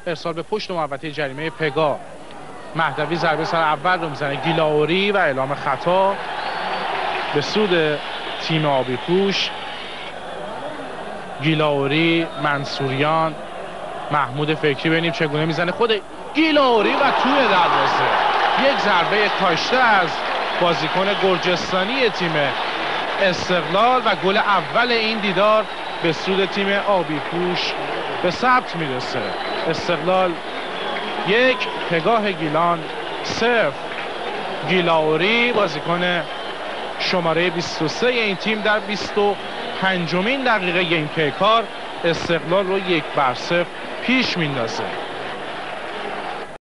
ارسال به پشت محوطه جریمه پگاه. مهدوی ضربه سر اول رو میزنه، گیلاوری و اعلام خطا به سود تیم آبی پوش. گیلاوری، منصوریان، محمود فکری، ببینیم چگونه میزنه خود گیلاوری و توی دروازه. یک ضربه کاشته از بازیکن گرجستانی تیم استقلال و گل اول این دیدار به سود تیم آبی پوش به ثبت میرسه. استقلال 1، پگاه گیلان 0. گیلاوری بازیکن شماره 23 این تیم در 25مین دقیقه گیم کار استقلال رو 1-0 پیش میندازه.